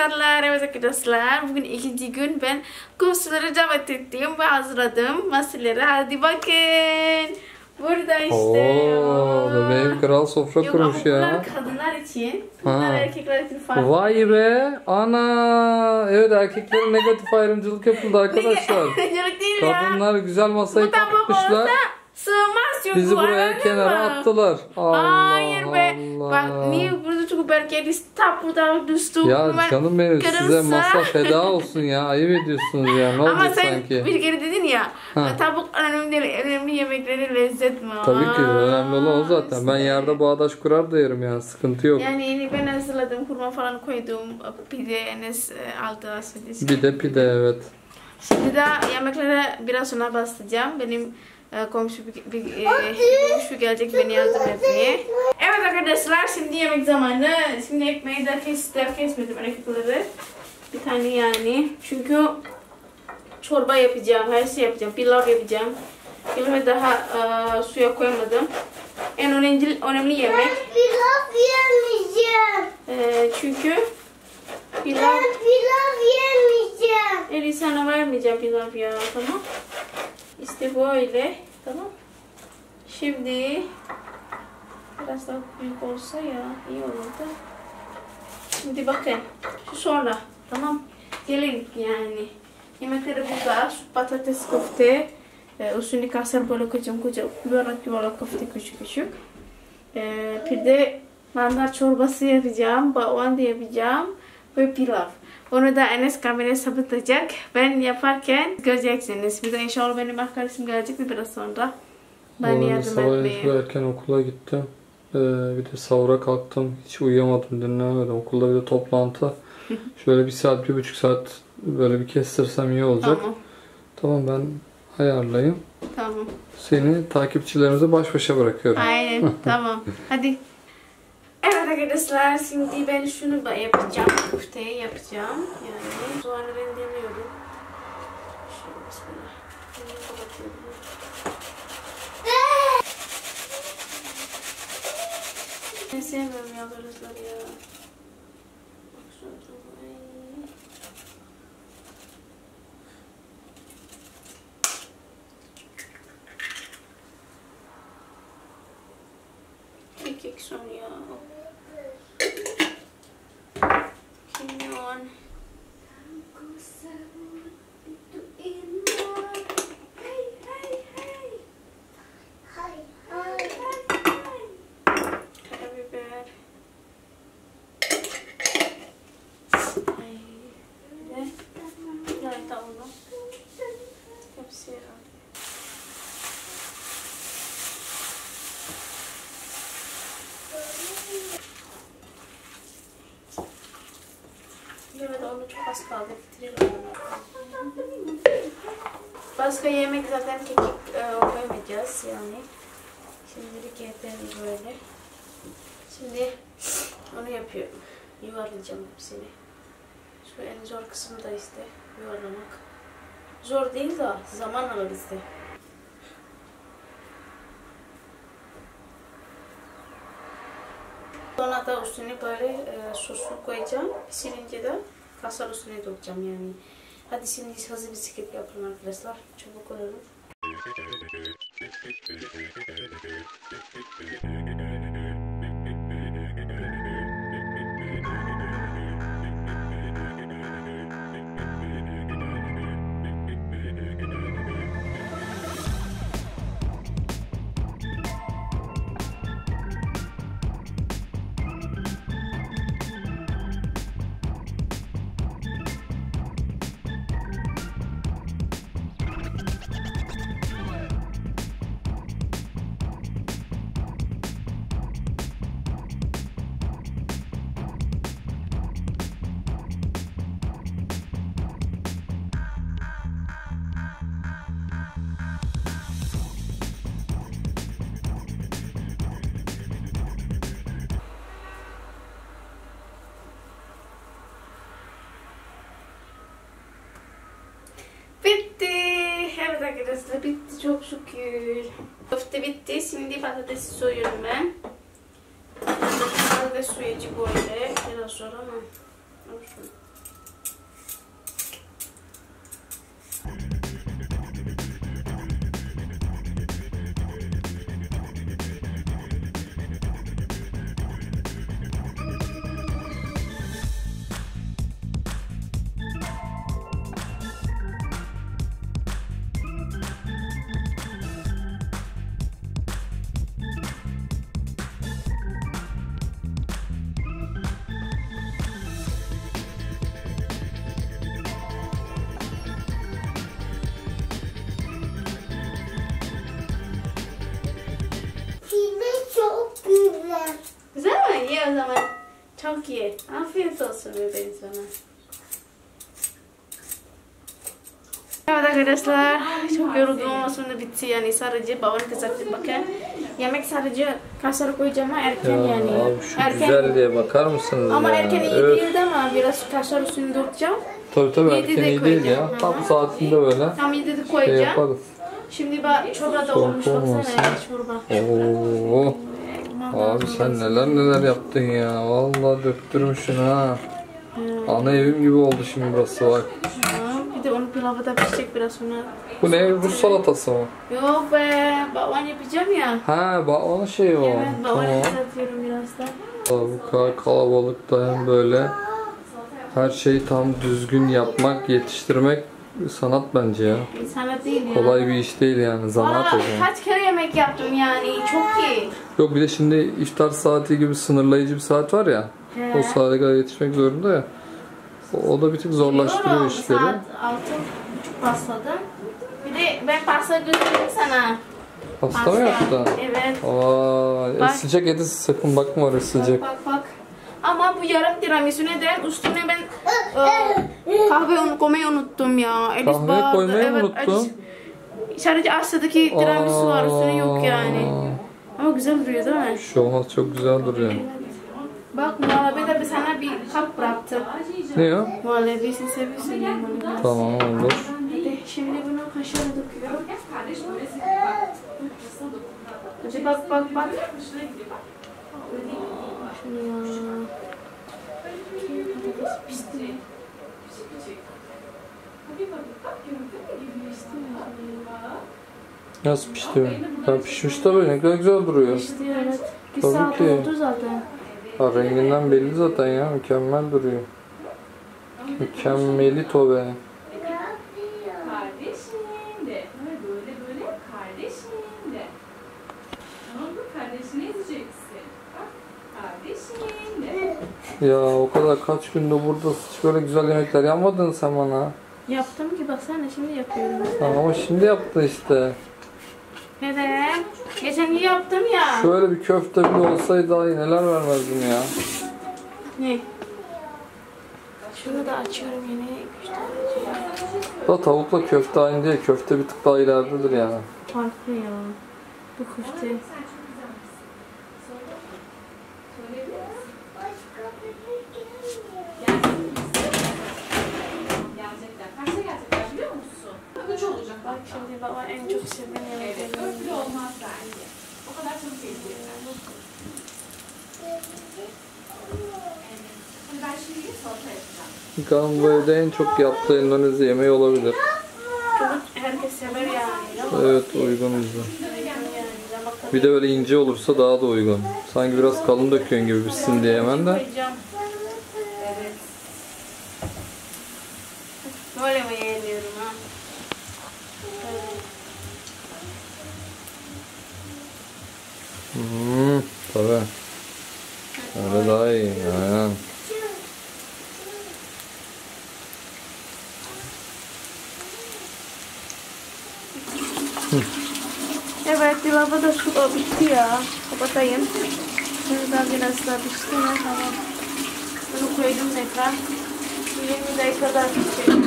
başarılar. Evet arkadaşlar, bugün ikinci gün ben komşuları davet ettim ve hazırladım masaları. Hadi bakın. Burada işte. Bebeğim kral sofra Yok, kurmuş ama ya. bunlar kadınlar için. Bunlar erkekler için farklı. Vay be. Ana. Evet, erkeklere negatif ayrımcılık yapıldı arkadaşlar. Ayrımcılık değil ya. Kadınlar güzel masayı kapatmışlar. Sığmaz çünkü. Bizi buraya kenara attılar. Allah Hayır be. Allah. Bak niye burada çünkü belki İstanbul burada düştü. Ya canım benim, size masa feda olsun ya. Ayıp ediyorsunuz ya. Ne ama olacak sen sanki? bir kere dedin ya. Tavuk önemli değil. Önemli yemeklerin lezzet mi? Tabii ki önemli olan o zaten. İşte. Ben yerde bağdaş kurar da yerim yani. Sıkıntı yok. Yani ben hazırladım. Kurma falan koydum. Pide Enes altı asfaltı. Bir de pide, evet. Şimdi de yemeklere biraz sonra bastıracağım. Benim komşu gelecek beni yardım etmeye. Evet arkadaşlar, şimdi yemek zamanı. Şimdi ekmeği de kesmedim erkekleri. Bir tane yani. Çünkü çorba yapacağım, her şey yapacağım. Pilav yapacağım. Pilavı daha suya koymadım. En önemli yemek. Ben pilav yemeyeceğim. Çünkü Ben pilav yemeyeceğim. Eli sana vermeyeceğim pilav ya, tamam. İşte böyle, tamam. Şimdi biraz daha büyük olsa ya iyi olurdu. Şimdi bakın, şu sonra, tamam. Gelin yani. Yemekleri burada, patates köfte, usulü kasar böyle kocaman yuvarlak köfte küçük. Bir de mantar çorbası yapacağım, bakwan da yapacağım ve pilav. Onu da Enes kameraya sabitlecek. Ben yaparken göreceksiniz. Bir de inşallah benim arkadaşım gelecek biraz sonra. Ben yardım etmeye. Sabah erken okula gittim. Bir de sahura kalktım. Hiç uyuyamadım, dinlemedim. Okulda bir de toplantı. Şöyle 1 saat, 1,5 saat böyle bir kestirsem iyi olacak. Tamam, ben ayarlayayım. Tamam. Seni takipçilerimize baş başa bırakıyorum. Aynen, tamam. Hadi. Evet arkadaşlar, şimdi ben şunu da yapacağım. Köfteyi yapacağım. Yani soğanı rendeliyorum. Şöyle bismillah. Bunu kapatıyorum. Ben sevmiyorum ya arkadaşlar ya. Bak şurada. Kekik son ya. Kimyon. Karabiber. Nerede onu? Hepsi herhalde. Evet, onu çok az kaldı. Bitirelim onu. Başka yemek zaten kekik koymayacağız yani. Şimdilik yeterli böyle. Şimdi onu yapıyorum. Yuvarlayacağım hepsini. Şu en zor kısmı da işte yuvarlamak. Zor değil de zaman alır işte. Sonra da üstüne böyle sosu koyacağım. Pişirince de kasar üstüne dökeceğim yani. Hadi şimdi hızlı bir skip yapalım arkadaşlar. Çabuk olalım. Evet arkadaşlar, bitti çok şükür. Köfte bitti. Şimdi patatesi soyuyorum ben. Patates soyacı böyle. Biraz sonra ama. Çok güzel. Güzel mi? Ye o zaman. Çok ye. Afiyet olsun bebeğim sana. Evet arkadaşlar, çok yorulduğum ama sonra bitti yani sadece babanın kızarttı bakın. Yemek sadece kasara koyacağım ama erken Ya yani. abi şu erken, güzelliğe bakar mısınız ama ya? erken iyi Evet. değildi ama biraz kasar üstünde tutacağım. Tabii Yedi erken de iyi değil ya. koyacağım. Tam saatinde böyle Tam 7'de şey koyacağım. yaparız. Şimdi bak çorba da olmuş Çok baksana olmasın. çorba. Oo. Abi sen neler yaptın ya. Vallahi döktürmüşsün ha. Ana evim gibi oldu şimdi burası bak. Bir de onun pilavı da pişecek biraz sonra. Bu ne? Rus salatası mı? Yok be, bakvan yapacağım ya. Ha, onun şeyi o. Evet, bakvan Tamam. kızartıyorum biraz da. Bu kadar kalabalıkta hem böyle her şeyi tam düzgün yapmak, yetiştirmek bir sanat bence ya. Sanat değil ya. Kolay bir iş değil yani. Zanaat o zaman. Kaç kere yemek yaptım yani, çok iyi. Yok bir de şimdi iftar saati gibi sınırlayıcı bir saat var ya. He. O saate kadar yetişmek zorunda ya. O da bir tık zorlaştırıyor Biliyorum, işleri. Saat 6:30 başladım. Bir de ben pasta götürdüm sana. Pasta mı yaptın? Evet. Aa, Bak. sıcak eti sakın bakma orası sıcak. Bak. Ama bu yarım tiramisu neden? Üstüne ben kahve koymayı unuttum ya. Elis Kahve bağırdı. koymayı mı unuttun? Sadece aşağıdaki tiramisu var, üstüne yok yani. Aa, Ama güzel duruyor değil mi? şu olmaz çok güzel duruyor. Bak muhallebi de sana bir kap bıraktım. Ne o? Muhallebi sen seviyorsun ya bunu. Tamam olur. Hadi şimdi bunu kaşığa döküyorum. Hadi bak. Şunu ya. Patates pişti. Nasıl pişti? Ya pişmiş tabii ne kadar güzel duruyor. Pişti evet. Bir Tabii saat ki. oldu zaten. Ha, renginden belli zaten ya. Mükemmel duruyor. Mükemmelito be. Kardeşin de. Böyle kardeşin de. Tamam mı? Kardeşini ezeceksin. Bak. Kardeşin de. Ya o kadar kaç gündür buradasın. Hiç böyle güzel yemekler yapmadın sen bana. Yaptım ki baksana şimdi yapıyorum. Ha, ama şimdi yaptın işte. Neden? Geçen gün yaptım ya. Şöyle bir köfte bile olsaydı daha iyi neler vermezdim ya. Ne? Şunu da açıyorum yine. 3 tane. Da tavukla köfte aynı değil. Köfte bir tık daha ileridedir yani. Farklı ya. Bu köfte. Gelecekler. Kaçta gelecekler biliyor musun? 3 olacak. Bak şimdi baba en çok sevdiğim Evet. yemeklerim. Öyle olmaz bence. O kadar çabuk gelecekler. Hadi ben şimdi gidip salata yapacağım. Bakalım bu evde en çok yaptığı Endonezya yemeği olabilir. Çocuk herkes sever yani. Evet uygun bize. Bir de böyle ince olursa daha da uygun. Sanki biraz kalın döküyorsun gibi bitsin diye hemen de. Koyacağım. Evet. Böyle mi yeniyorum ha? Tabii. Öyle daha iyi. Aynen. Evet, pilavı da su bitti ya. Kapatayım. Şimdi daha biraz daha pişti ya, tamam. Bunu koydum tekrar. 20 dakika daha pişecek.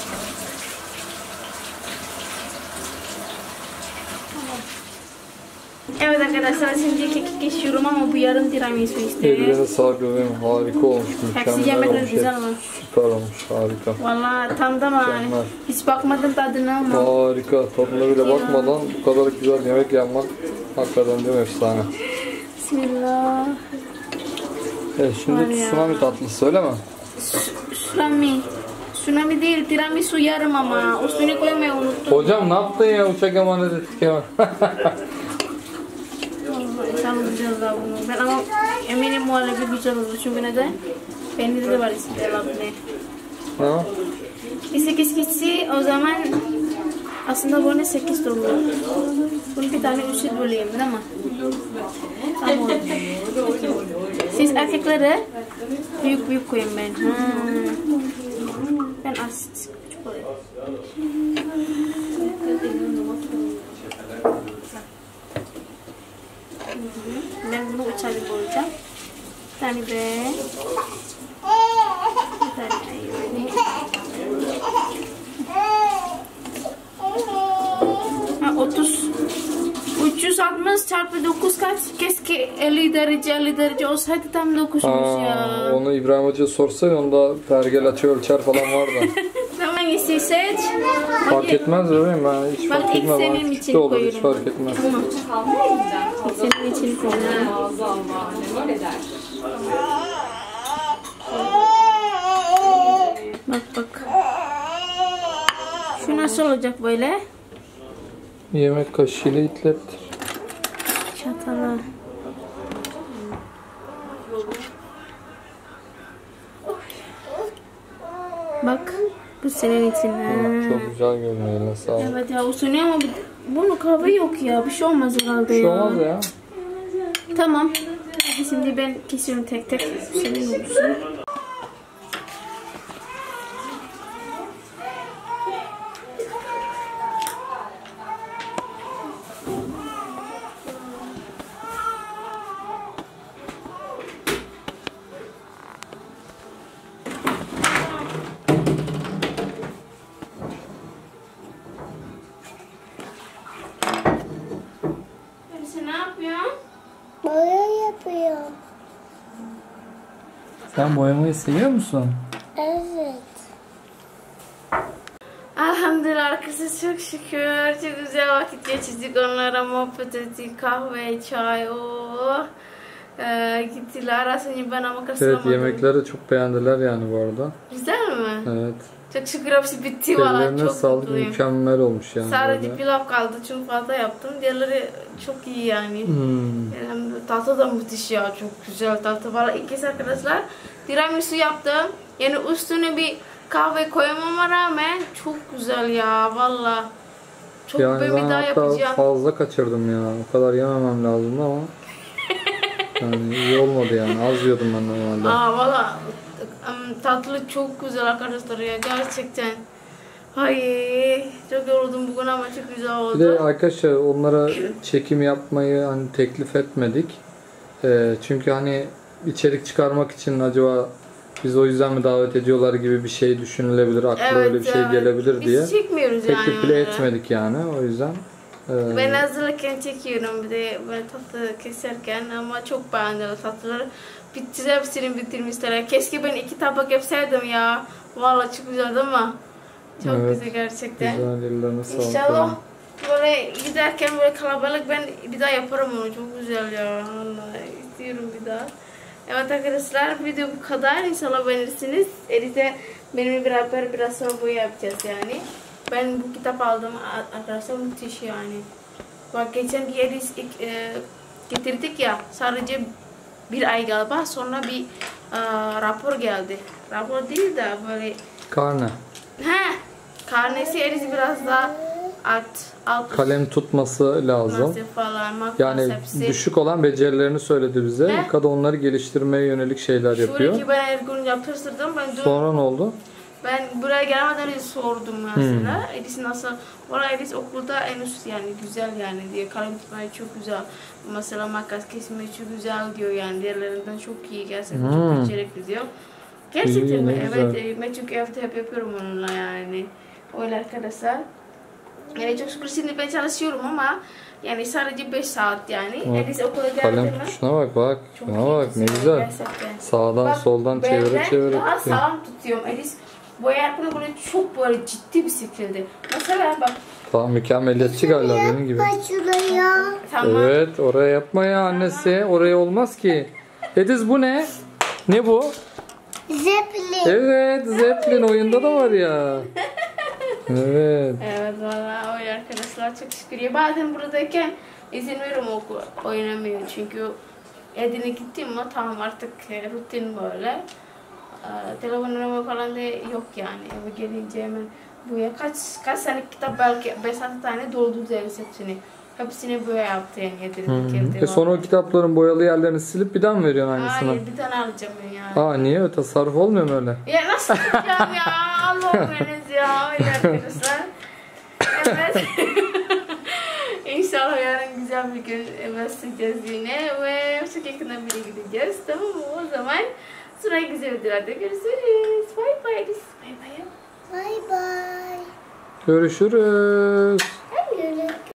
Evet arkadaşlar şimdi keki geçiyorum ama bu yarım tiramisu işte. Ellerine sağlık bebeğim. Harika olmuş. Hepsi Mükemmel yemekler olmuş. güzel olmuş. Süper olmuş. Harika. Valla tam da var. Mükemmel. Hiç bakmadım tadına ama. Harika. Tadına bile bakmadan bu kadar güzel yemek yapmak hakikaten değil mi efsane. Bismillah. Evet Var şimdi ya. tsunami tatlısı öyle mi? Surami. Tsunami değil, tiramisu yarım ama. Üstüne koymayı unuttum. Hocam ne yaptın ya, uçak emanet ettik ya. İnşallah güzel daha bunu. Ben ama eminim muhallebi güzel olur. Çünkü neden? Peyniri de var içinde labne. Ha? Bir 8 geçsi o zaman aslında bu ne 8 de olur. Bunu bir tane üçlü böleyim değil mi? Tamam. Siz erkeklere büyük büyük koyun ben. Ben az küçük koyayım. Ben bunu uçağa boyayacağım. Bir tane de. Bir tane ayırayım. 30 360 çarpı 9 kaç? Keşke 50 derece olsaydı tam 9'muş ya. Onu İbrahim Hoca sorsaydı, onda pergel açı ölçer falan vardı. Tamam, hangisi seç? Fark etmez bebeğim, ben hiç Bak, fark ilk etmez. senin Bana için küçük de olur, hiç koyuyorum. fark etmez. Tamam. Senin için koyuyorum. Öyle der. Bak. Şu nasıl olacak böyle? Yemek kaşığıyla itlettir. Çatala. Bak, bu senin için. Çok güzel görünüyor, eline sağlık. Evet ya, usunuyor ama bunun kahve yok ya. Bir şey olmaz herhalde ya. Bir şey olmaz ya. Tamam. Hadi şimdi ben kesiyorum tek tek. Senin olsun. Sen ne yapıyorsun? Boya yapıyor. Sen boyamayı seviyor musun? Evet. Elhamdülillah arkadaşlar, çok şükür. Çok güzel vakit geçirdik, onlara muhabbet ettik. Kahve, çay, gittiler. Aslında ben ama kasılamadım. Evet, yemekleri çok beğendiler yani bu arada. Güzel mi? Evet. Çok şükür hepsi bitti valla. Ellerine Çok sağlık, mutluyum. mükemmel olmuş yani. Sadece böyle. pilav kaldı çünkü fazla yaptım. Diğerleri çok iyi yani. Tatlı da müthiş ya, çok güzel tatlı. Valla ilk kez arkadaşlar tiramisu yaptım. Yani üstüne bir kahve koymama rağmen çok güzel ya valla. Çok Yani böyle ben bir daha hatta yapacağım. fazla kaçırdım ya. O kadar yememem lazımdı ama yani iyi olmadı yani. Az yiyordum ben normalde. Valla tatlı çok güzel arkadaşlar ya, gerçekten. Ay, çok yoruldum bugün ama çok güzel oldu. Bir de arkadaşlar onlara çekim yapmayı hani teklif etmedik. Çünkü hani içerik çıkarmak için acaba biz o yüzden mi davet ediyorlar gibi bir şey düşünülebilir. Akla öyle bir şey gelebilir diye. Biz çekmiyoruz yani. Teklif bile etmedik yani, o yüzden. Ben hazırlarken çekiyorum, bir de böyle tatlı keserken, ama çok beğendim tatlıları. Hepsini bitirmişler. Keşke ben 2 tabak yapsaydım ya. Vallahi çok güzeldi ama. Çok Evet, güzel gerçekten. Güzel, ellerine sağlık. İnşallah böyle giderken böyle kalabalık ben bir daha yaparım onu. Çok güzel ya. Vallahi istiyorum bir daha. Evet arkadaşlar, video bu kadar. İnşallah beğenirsiniz. Edit'e benimle beraber biraz sonra boya yapacağız yani. Ben bu kitap aldım arkadaşlar, müthiş yani. Bak geçen Edit getirdik ya, sadece bir ay galiba, sonra bir rapor geldi. Rapor değil de böyle Karne. karnesi Edit biraz daha alt Kalem tutması lazım. falan, Yani hepsi. düşük olan becerilerini söyledi bize. Ne? Kadın onları geliştirmeye yönelik şeyler yapıyor. Şuradaki ben her gün yaptırdım. Sonra ne oldu? Ben buraya gelmeden önce sordum mesela. Edis nasıl? Valla Edis okulda en üst yani, güzel yani diyor. Kalem tutmayı çok güzel. Mesela makas kesmeyi çok güzel diyor yani. Diğerlerinden çok iyi, gerçekten çok becerikli diyor. Gerçekten İyi, ne evet, ben çünkü evde hep yapıyorum onunla yani. Öyle arkadaşlar. Yani çok şükür şimdi ben çalışıyorum ama yani sadece 5 saat yani. Edis okula geldi Kalem mi? tutuşuna bak. Çok Şuna bak, ne güzel. Gerçekten. Sağdan Bak, soldan ben çevire de çevire. daha sağlam tutuyorum. Edis boyarken böyle çok böyle ciddi bir şekilde. Mesela bak. Tamam, mükemmeliyetçi galiba benim gibi. Şuraya. Tamam. Evet, oraya yapma ya annesi. Oraya olmaz ki. Ediz, bu ne? Ne bu? Zeppelin. Evet, Zeppelin oyunda da var ya. Evet. Evet valla öyle arkadaşlar çok şükür. Ya bazen buradayken izin veriyorum oynamıyor çünkü Edin'e gittim mi tamam artık rutin böyle. Telefon oynama falan da yok yani eve gelince hemen buraya kaç tane kitap belki 5-6 tane dolduracağız hepsini. Hepsini böyle yaptı yani Edin'in Sonra o kitapların boyalı yerlerini silip bir daha mı veriyorsun aynısını? Hayır bir tane alacağım ben yani. Niye öyle tasarruf olmuyor mu öyle? Ya nasıl yapacağım ya? Allah'ım beniz ya. Öyle arkadaşlar. Evet. İnşallah yarın güzel bir gün başlayacağız yine ve çok yakında biri gideceğiz. Tamam mı? O zaman sonra güzel videolarda görüşürüz. Bye bye. Bye bye. Bye bye. Görüşürüz.